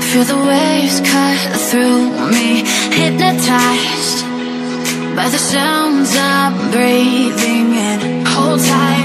Feel the waves cut through me, hypnotized by the sounds I'm breathing in. Hold tight.